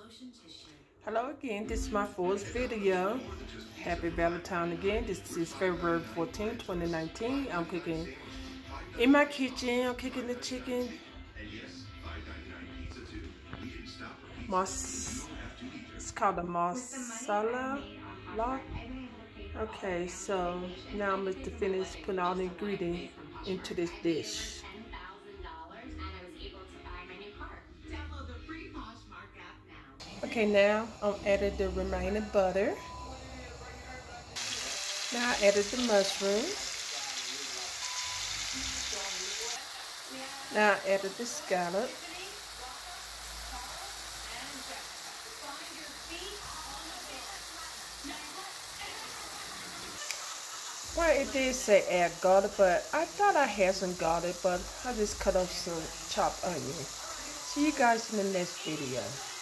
Hello again, this is my fourth video. Happy Valentine again. This is February 14, 2019. I'm cooking in my kitchen. I'm cooking the chicken it's called a marsala. Okay, so now I'm going to finish putting all the ingredients into this dish. Okay, now I'm adding the remaining butter. Now I added the mushrooms. Now I added the scallop. Well, it did say add garlic, but I thought I had some garlic, but I just cut off some chopped onion. See you guys in the next video.